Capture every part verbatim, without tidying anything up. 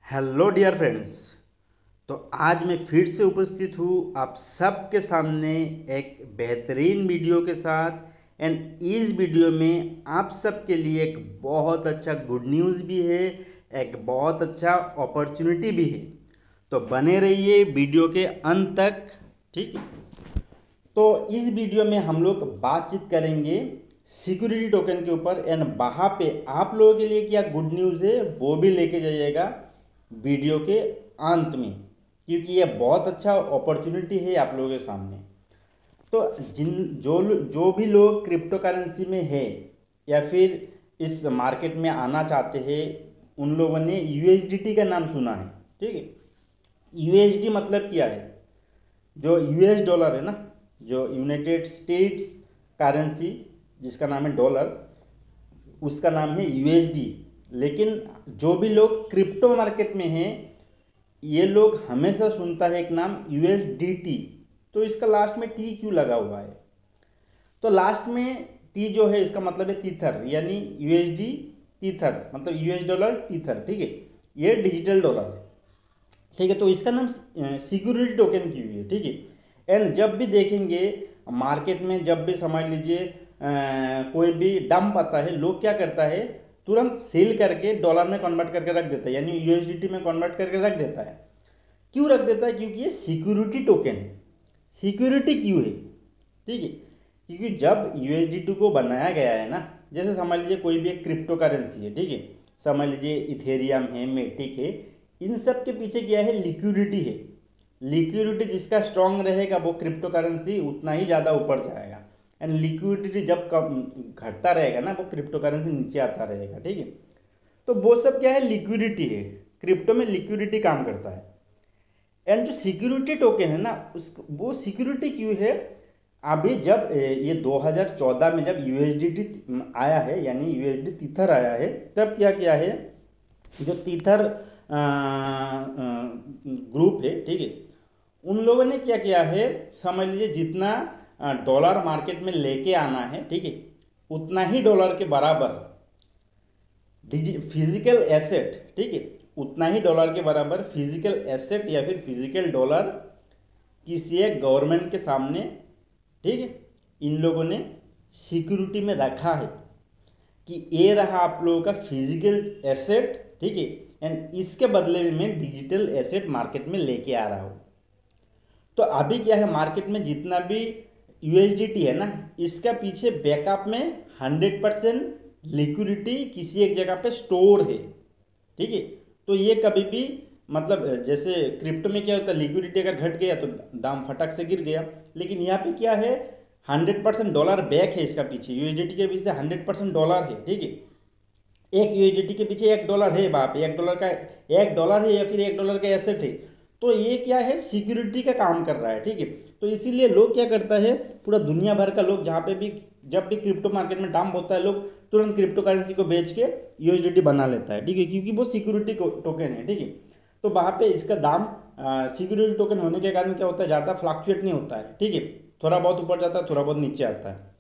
Hello dear friends. तो आज मैं फिर से उपस्थित हूँ आप सबके सामने एक बेहतरीन वीडियो के साथ। एंड इस वीडियो में आप सबके लिए एक बहुत अच्छा गुड न्यूज़ भी है, एक बहुत अच्छा अपॉर्चुनिटी भी है। तो बने रहिए वीडियो के अंत तक, ठीक है। तो इस वीडियो में हम लोग बातचीत करेंगे सिक्योरिटी टोकन के ऊपर। एंड वहाँ पे आप लोगों के लिए क्या गुड न्यूज़ है वो भी लेके जाइएगा वीडियो के अंत में, क्योंकि ये बहुत अच्छा अपॉर्चुनिटी है आप लोगों के सामने। तो जिन जो जो भी लोग क्रिप्टो करेंसी में है या फिर इस मार्केट में आना चाहते हैं, उन लोगों ने यूएसडीटी का नाम सुना है, ठीक है। यूएसडी मतलब क्या है? जो यूएस डॉलर है ना, जो यूनाइटेड स्टेट्स करेंसी जिसका नाम है डॉलर, उसका नाम है यूएसडी। लेकिन जो भी लोग क्रिप्टो मार्केट में हैं, ये लोग हमेशा सुनता है एक नाम यूएसडीटी। तो इसका लास्ट में टी क्यों लगा हुआ है? तो लास्ट में टी जो है इसका मतलब है टीथर, यानी यूएसडी टीथर, मतलब यूएस डॉलर टीथर, ठीक है। ये डिजिटल डॉलर है, ठीक है। तो इसका नाम सिक्योरिटी टोकन की हुई है, ठीक है। एंड जब भी देखेंगे मार्केट में, जब भी समझ लीजिए कोई भी डंप आता है, लोग क्या करता है, तुरंत सेल करके डॉलर में कन्वर्ट करके रख देता है, यानी यूएसडीटी में कन्वर्ट करके रख देता है। क्यों रख देता है? क्योंकि ये सिक्योरिटी टोकन है। सिक्योरिटी क्यों है? ठीक है, क्योंकि जब यूएसडीटी को बनाया गया है ना, जैसे समझ लीजिए कोई भी एक क्रिप्टो करेंसी है, ठीक है, समझ लीजिए इथेरियम है, मेटिक है, इन सब के पीछे क्या है? लिक्विडिटी है। लिक्विडिटी जिसका स्ट्रांग रहेगा वो क्रिप्टो करेंसी उतना ही ज़्यादा ऊपर जाएगा। एंड लिक्विडिटी जब कम घटता रहेगा ना, वो क्रिप्टो करेंसी नीचे आता रहेगा, ठीक है। तो वो सब क्या है? लिक्विडिटी है। क्रिप्टो में लिक्विडिटी काम करता है। एंड जो सिक्योरिटी टोकन है ना, उस वो सिक्योरिटी क्यों है? अभी जब ये दो हज़ार चौदह में जब यूएसडीटी आया है, यानी यूएसडी तीथर आया है, तब क्या किया है, जो तीथर ग्रुप है, ठीक है, उन लोगों ने क्या किया है, समझ लीजिए जितना डॉलर मार्केट में लेके आना है, ठीक है, उतना ही डॉलर के बराबर फिजिकल एसेट, ठीक है, उतना ही डॉलर के बराबर फिजिकल एसेट या फिर फिजिकल डॉलर किसी एक गवर्नमेंट के सामने, ठीक है, इन लोगों ने सिक्योरिटी में रखा है कि ये रहा आप लोगों का फिजिकल एसेट, ठीक है। एंड इसके बदले में मैं डिजिटल एसेट मार्केट में लेके आ रहा हूँ। तो अभी क्या है, मार्केट में जितना भी यूएसडीटी है ना, इसका पीछे बैकअप में हंड्रेड परसेंट लिक्विडिटी किसी एक जगह पे स्टोर है, ठीक है। तो ये कभी भी, मतलब जैसे क्रिप्टो में क्या होता है, लिक्विडिटी अगर घट गया तो दाम फटक से गिर गया, लेकिन यहाँ पे क्या है, हंड्रेड परसेंट डॉलर बैक है इसका पीछे, यूएसडीटी के पीछे हंड्रेड परसेंट डॉलर है, ठीक है। एक यूएसडीटी के पीछे एक डॉलर है, वहाँ पे एक डॉलर का एक डॉलर है या फिर एक डॉलर का एसेट है। तो ये क्या है, सिक्योरिटी का काम कर रहा है, ठीक है। तो इसीलिए लोग क्या करता है, पूरा दुनिया भर का लोग जहाँ पे भी, जब भी क्रिप्टो मार्केट में डंप होता है, लोग तुरंत क्रिप्टो करेंसी को बेच के यूएसडीटी बना लेता है, ठीक है, क्योंकि वो सिक्योरिटी टोकन है, ठीक है। तो वहाँ पे इसका दाम सिक्योरिटी टोकन होने के कारण क्या होता है, ज़्यादा फ्लक्चुएट नहीं होता है, ठीक है। थोड़ा बहुत ऊपर जाता है, थोड़ा बहुत नीचे आता है।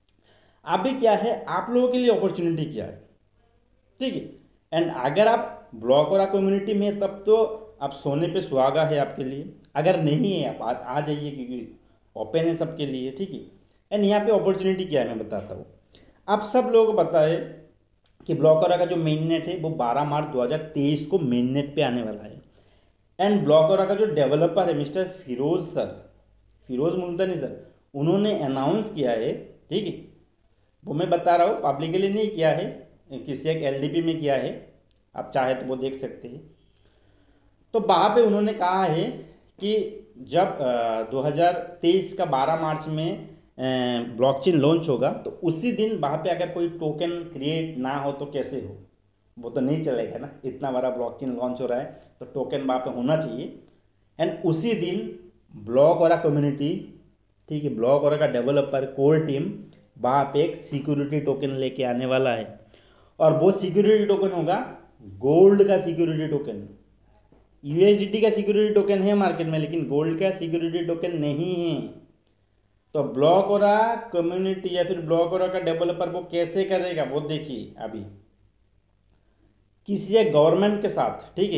अभी क्या है, आप लोगों के लिए अपॉर्चुनिटी क्या है, ठीक है। एंड अगर आप ब्लॉकरा कम्युनिटी में, तब तो आप सोने पे सुहागा है आपके लिए। अगर नहीं है, आप आ, आ जाइए, क्योंकि ओपन है सबके लिए, ठीक है। एंड यहाँ पे अपॉर्चुनिटी क्या है मैं बताता हूँ। आप सब लोगों को पता है कि ब्लॉकरा का जो मेन नेट है वो बारह मार्च दो हज़ार तेईस को मेन नेट पे आने वाला है। एंड ब्लॉकरा का जो डेवलपर है mister Firoz sir, Firoz Multani sir, उन्होंने अनाउंस किया है, ठीक है। वो मैं बता रहा हूँ, पब्लिकली नहीं किया है, किसी एक एलडीपी में किया है, आप चाहे तो वो देख सकते हैं। तो वहाँ पे उन्होंने कहा है कि जब दो हज़ार तेईस का बारह मार्च में ब्लॉकचेन लॉन्च होगा, तो उसी दिन वहाँ पे अगर कोई टोकन क्रिएट ना हो तो कैसे हो, वो तो नहीं चलेगा ना। इतना बड़ा ब्लॉकचेन लॉन्च हो रहा है तो टोकन वहाँ पे होना चाहिए। एंड उसी दिन ब्लॉकरा कम्युनिटी, ठीक है, ब्लॉकरा का डेवलपर कोर टीम वहाँ पे एक सिक्योरिटी टोकन लेके आने वाला है। और वो सिक्योरिटी टोकन होगा गोल्ड का सिक्योरिटी टोकन। यूएसडीटी का सिक्योरिटी टोकन है मार्केट में, लेकिन गोल्ड का सिक्योरिटी टोकन नहीं है। तो ब्लॉकरा कम्युनिटी या फिर ब्लॉकरा का डेवलपर वो कैसे करेगा, वो देखिए। अभी किसी एक गवर्नमेंट के साथ, ठीक है,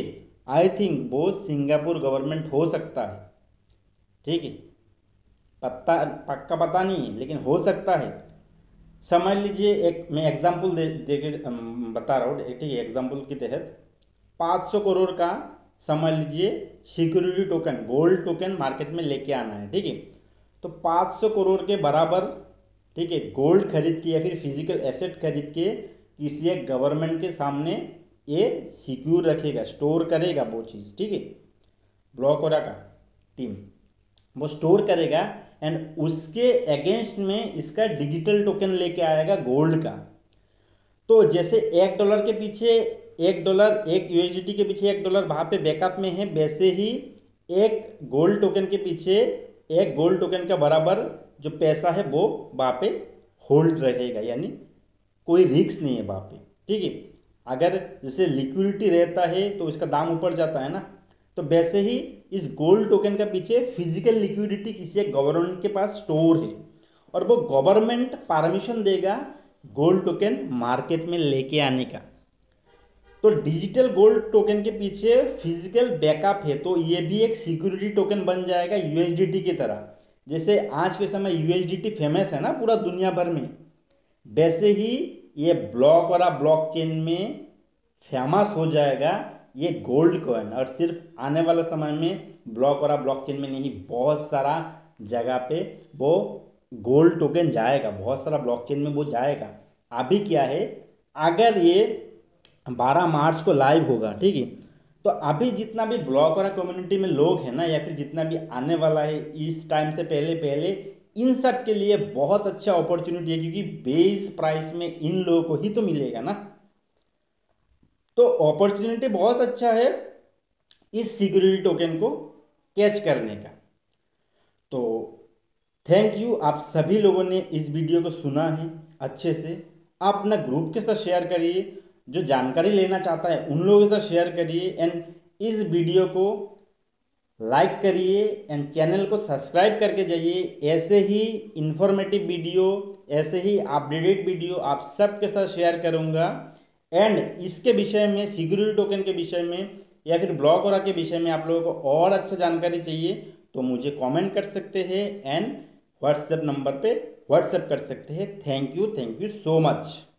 आई थिंक वो सिंगापुर गवर्नमेंट हो सकता है, ठीक है, पता पक्का पता नहीं है लेकिन हो सकता है। समझ लीजिए, एक मैं एग्जांपल दे दे के अम, बता रहा हूँ, ठीक है, एग्जांपल के तहत पाँच सौ करोड़ का समझ लीजिए security token, gold token market में लेके आना है, ठीक है। तो पाँच सौ करोड़ के बराबर, ठीक है, गोल्ड खरीद के या फिर फिजिकल एसेट खरीद के किसी एक गवर्नमेंट के सामने ये सिक्योर रखेगा, स्टोर करेगा वो चीज़, ठीक है। ब्लॉक और का टीम वो स्टोर करेगा एंड उसके अगेंस्ट में इसका डिजिटल टोकन लेके आएगा गोल्ड का। तो जैसे एक डॉलर के पीछे एक डॉलर, एक यूएसडीटी के पीछे एक डॉलर वहाँ पे बैकअप में है, वैसे ही एक गोल्ड टोकन के पीछे एक गोल्ड टोकन का बराबर जो पैसा है वो वहाँ पे होल्ड रहेगा, यानी कोई रिस्क नहीं है वहाँ पे, ठीक है। अगर जैसे लिक्विडिटी रहता है तो इसका दाम ऊपर जाता है ना, तो वैसे ही इस गोल्ड टोकन का पीछे फिजिकल लिक्विडिटी किसी एक गवर्नमेंट के पास स्टोर है और वो गवर्नमेंट परमिशन देगा गोल्ड टोकन मार्केट में लेके आने का। तो डिजिटल गोल्ड टोकन के पीछे फिजिकल बैकअप है, तो ये भी एक सिक्योरिटी टोकन बन जाएगा यूएसडीटी की तरह। जैसे आज के समय यूएसडीटी फेमस है ना पूरा दुनिया भर में, वैसे ही ये ब्लॉक और ब्लॉकचेन में फेमस हो जाएगा ये गोल्ड कॉइन। और सिर्फ आने वाले समय में ब्लॉक और ब्लॉकचेन में नहीं, बहुत सारा जगह पे वो गोल्ड टोकन जाएगा, बहुत सारा ब्लॉकचेन में वो जाएगा। अभी क्या है, अगर ये बारह मार्च को लाइव होगा, ठीक है, तो अभी जितना भी ब्लॉक और कम्युनिटी में लोग हैं ना, या फिर जितना भी आने वाला है इस टाइम से पहले पहले, इन सब के लिए बहुत अच्छा अपॉर्चुनिटी है, क्योंकि बेस प्राइस में इन लोगों को ही तो मिलेगा ना। तो अपॉर्चुनिटी बहुत अच्छा है इस सिक्योरिटी टोकन को कैच करने का। तो थैंक यू, आप सभी लोगों ने इस वीडियो को सुना है अच्छे से। आप अपना ग्रुप के साथ शेयर करिए, जो जानकारी लेना चाहता है उन लोगों के साथ शेयर करिए, एंड इस वीडियो को लाइक करिए एंड चैनल को सब्सक्राइब करके जाइए। ऐसे ही इंफॉर्मेटिव वीडियो, ऐसे ही अपडेटेड वीडियो आप सबके साथ शेयर करूंगा। एंड इसके विषय में, सिक्योरिटी टोकन के विषय में या फिर ब्लॉक और के विषय में आप लोगों को और अच्छा जानकारी चाहिए तो मुझे कमेंट कर सकते हैं एंड व्हाट्सएप नंबर पे व्हाट्सएप कर सकते हैं। Thank you, thank you so much.